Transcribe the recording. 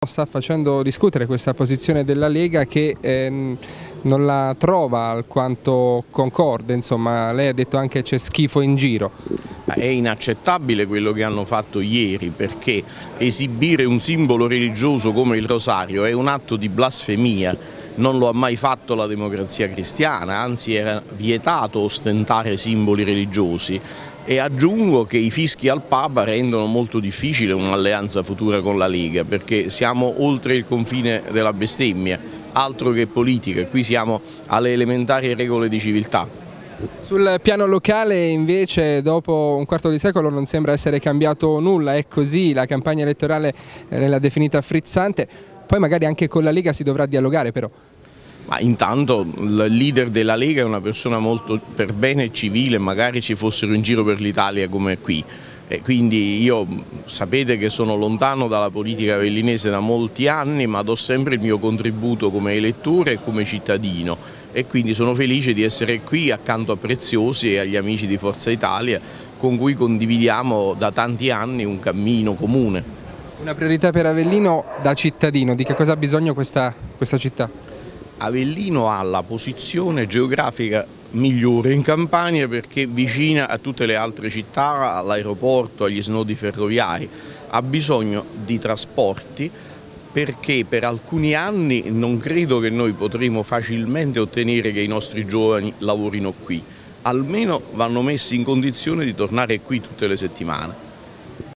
Sta facendo discutere questa posizione della Lega che non la trova alquanto concorde, insomma lei ha detto anche che c'è schifo in giro. È inaccettabile quello che hanno fatto ieri, perché esibire un simbolo religioso come il rosario è un atto di blasfemia, non lo ha mai fatto la Democrazia Cristiana, anzi era vietato ostentare simboli religiosi. E aggiungo che i fischi al Papa rendono molto difficile un'alleanza futura con la Lega, perché siamo oltre il confine della bestemmia, altro che politica, qui siamo alle elementari regole di civiltà. Sul piano locale invece dopo un quarto di secolo non sembra essere cambiato nulla, è così, la campagna elettorale l'ha definita frizzante, poi magari anche con la Lega si dovrà dialogare però. Ma intanto il leader della Lega è una persona molto per bene e civile, magari ci fossero in giro per l'Italia come qui. E quindi io sapete che sono lontano dalla politica avellinese da molti anni, ma do sempre il mio contributo come elettore e come cittadino e quindi sono felice di essere qui accanto a Preziosi e agli amici di Forza Italia con cui condividiamo da tanti anni un cammino comune. Una priorità per Avellino da cittadino, di che cosa ha bisogno questa città? Avellino ha la posizione geografica migliore in Campania perché vicina a tutte le altre città, all'aeroporto, agli snodi ferroviari. Ha bisogno di trasporti perché per alcuni anni non credo che noi potremo facilmente ottenere che i nostri giovani lavorino qui. Almeno vanno messi in condizione di tornare qui tutte le settimane.